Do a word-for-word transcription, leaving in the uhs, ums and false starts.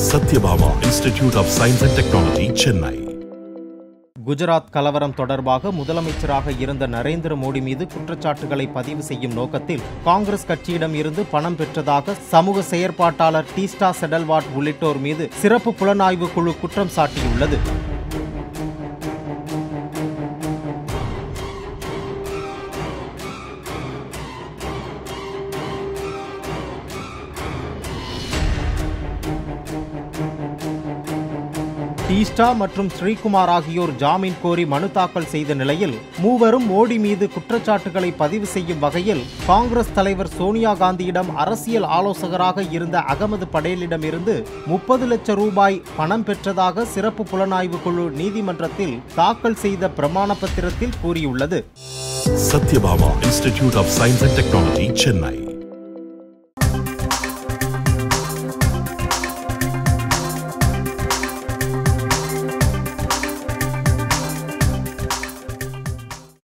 Satyabama Institute of Science and Technology, Chennai. Gujarat கலவரம் தொடர்பாக முதலமைச்சராக இருந்த நரேந்திர மோடி மீது குற்றச்சாட்டுகளை பதிவு செய்யும் நோக்கத்தில் காங்கிரஸ் கட்சியிடம் இருந்து பணம் பெற்றதாக சமூக செயற்பாட்டாளர் டீஸ்டா செடல்வாட் உள்ளிட்டோர் மீது சிறப்பு புலனாய்வு குழு குற்றம் சாட்டியுள்ளது. டீஸ்டா மற்றும் ஸ்ரீகுமார் ஆகியோர் ஜாமீன் கோரி மனு தாக்கல் செய்த நிலையில் மூவரும் மோடி மீது குற்றச்சாட்டுகளை பதிவு செய்யும் வகையில் காங்கிரஸ் தலைவர் சோனியா காந்தியிடம் அரசியல் ஆலோசகராக இருந்த அகமது படேலிடம் இருந்து முப்பது லட்சம் ரூபாய் பணம் பெற்றதாக சிறப்பு புலனாய்வு குழு நீதிமன்றத்தில் தாக்கல் செய்த பிரமாண பத்திரத்தில் கூறியுள்ளது. Satyabama Institute of Science and Technology, Chennai.